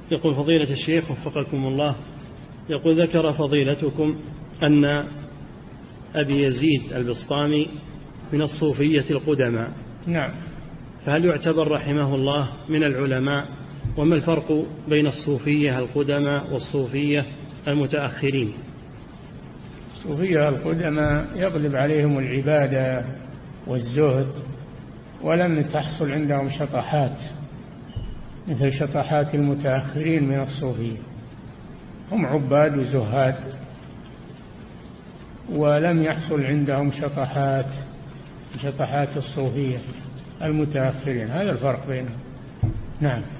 يقول فضيلة الشيخ وفقكم الله، يقول ذكر فضيلتكم أن أبي يزيد البسطامي من الصوفية القدماء. نعم. فهل يعتبر رحمه الله من العلماء؟ وما الفرق بين الصوفية القدماء والصوفية المتأخرين؟ الصوفية القدماء يغلب عليهم العبادة والزهد، ولم تحصل عندهم شطحات مثل شطحات المتأخرين من الصوفية. هم عباد وزهاد ولم يحصل عندهم شطحات الصوفية المتأخرين. هذا الفرق بينهم. نعم.